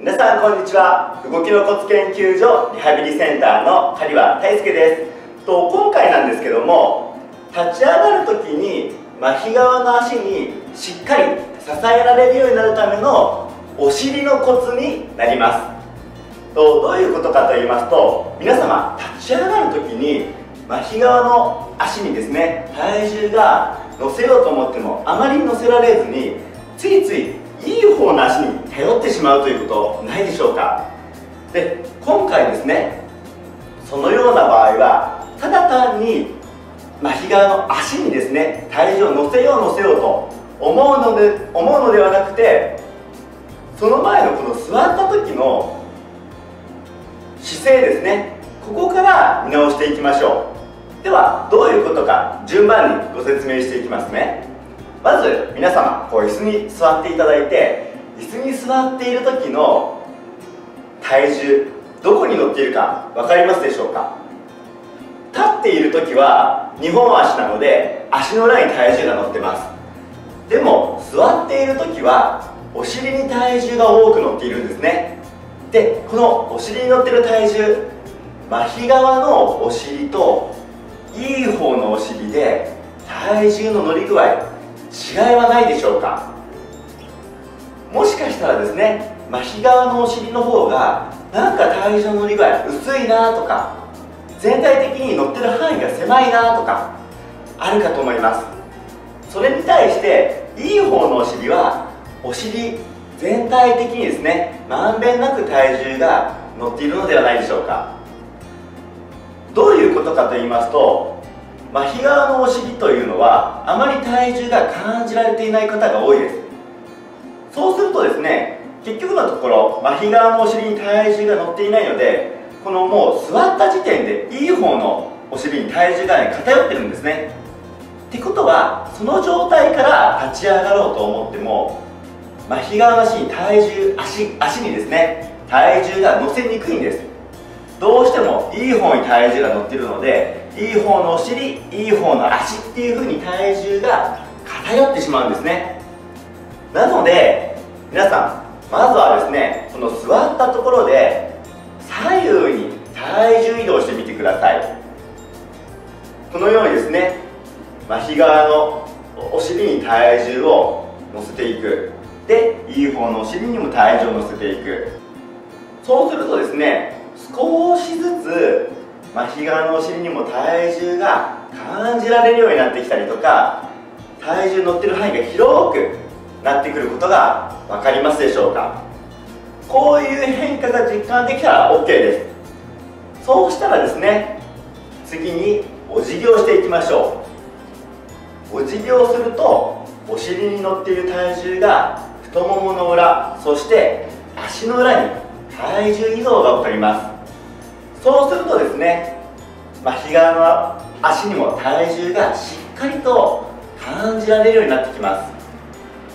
皆さんこんにちは。動きのコツ研究所リハビリセンターの狩場大輔です。今回なんですけども、立ち上がるときに麻痺側の足にしっかり支えられるようになるためのお尻のコツになります。どういうことかと言いますと、皆様立ち上がるときに麻痺側の足にですね、体重が乗せようと思ってもあまり乗せられずに、ついついいい方の足に頼ってしまうということないでしょうか。で、今回ですね、そのような場合はただ単に麻痺側の足にですね、体重を乗せようと思うのではなくて、その前のこの座った時の姿勢ですね、ここから見直していきましょう。ではどういうことか順番にご説明していきますね。まず皆様椅子に座っていただいて、椅子に座っている時の体重どこに乗っているか分かりますでしょうか。立っている時は2本足なので足の裏に体重が乗ってます。でも座っている時はお尻に体重が多く乗っているんですね。で、このお尻に乗っている体重、麻痺側のお尻といい方のお尻で体重の乗り具合、違いはないでしょうか。もしかしたらですね、麻痺側のお尻の方がなんか体重の乗り具合薄いなとか、全体的に乗ってる範囲が狭いなとかあるかと思います。それに対していい方のお尻はお尻全体的にですね、まんべんなく体重が乗っているのではないでしょうか。どういうことかと言いますと、麻痺側のお尻というのはあまり体重が感じられていない方が多いです。そうするとですね、結局のところ麻痺側のお尻に体重が乗っていないので、このもう座った時点でいい方のお尻に体重が偏ってるんですね。ってことはその状態から立ち上がろうと思っても、麻痺側の足に足にですね、体重が乗せにくいんです。どうしてもいい方に体重が乗っているので、いい方のお尻、いい方の足っていう風に体重が偏ってしまうんですね。なので皆さん、まずはですね、この座ったところで左右に体重移動してみてください。このようにですね、麻痺側のお尻に体重を乗せていく。で、いい方のお尻にも体重を乗せていく。そうするとですね、少しずつ麻痺側のお尻にも体重が感じられるようになってきたりとか、体重乗ってる範囲が広くなってくることが分かりますでしょうか。こういう変化が実感できたら OK です。そうしたらですね、次にお辞儀をしていきましょう。お辞儀をするとお尻に乗っている体重が太ももの裏、そして足の裏に体重移動が起こります。そうするとですね、麻痺側の足にも体重がしっかりと感じられるようになってきます。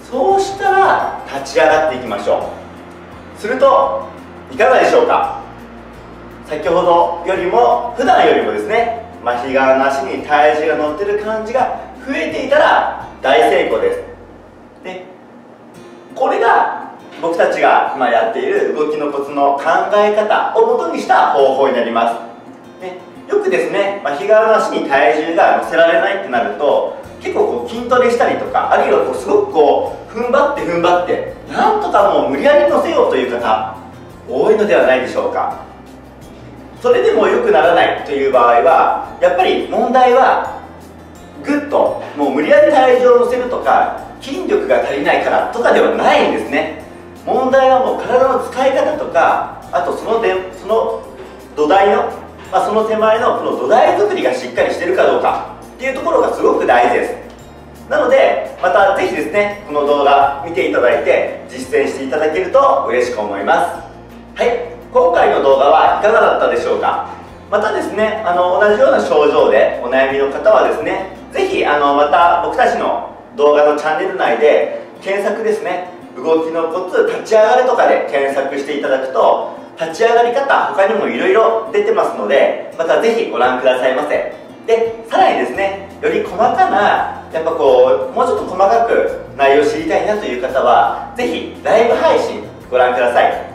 そうしたら立ち上がっていきましょう。するといかがでしょうか。先ほどよりも普段よりもですね、麻痺側の足に体重が乗ってる感じが増えていたら大成功です。で、これが僕たちが今やっている動きのコツの考え方をもとにした方法になります。で、よくですね、麻痺側の足に体重が乗せられないってなると、結構筋トレしたりとか、あるいはすごく踏ん張ってなんとかもう無理やり乗せようという方多いのではないでしょうか。それでも良くならないという場合は、やっぱり問題はぐっともう無理やり体重を乗せるとか、筋力が足りないからとかではないんですね。問題はもう体の使い方とか、あとその土台の、その手前のこの土台作りがしっかりしているかどうかっていうところがすごく大事です。なのでまたぜひですね、この動画見ていただいて実践していただけると嬉しく思います。はい、今回の動画はいかがだったでしょうか。またですね、同じような症状でお悩みの方はですね、ぜひまた僕たちの動画のチャンネル内で検索ですね、動きのコツ立ち上がるとかで検索していただくと、立ち上がり方他にもいろいろ出てますので、またぜひご覧くださいませ。で、さらにですね、より細かなもうちょっと細かく内容を知りたいなという方はぜひライブ配信ご覧ください。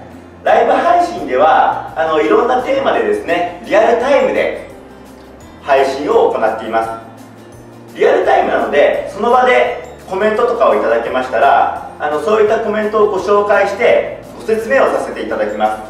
ライブ配信ではいろんなテーマでですね、リアルタイムで配信を行っています。リアルタイムなので、その場でコメントとかをいただけましたら、そういったコメントをご紹介してご説明をさせていただきます。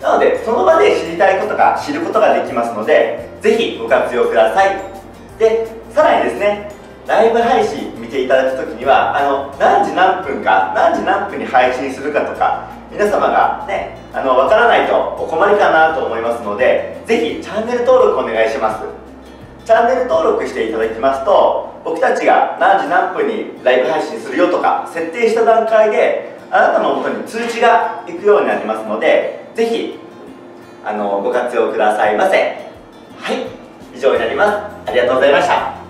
なのでその場で知りたいことが知ることができますので、ぜひご活用ください。でさらにですね、ライブ配信見ていただくときには何時何分か何時何分に配信するかとか、皆様がねわからないとお困りかなと思いますので、ぜひチャンネル登録お願いします。チャンネル登録していただきますと、僕たちが何時何分にライブ配信するよとか設定した段階であなたの元に通知がいくようになりますので、ぜひご活用くださいませ。はい、以上になります。ありがとうございました。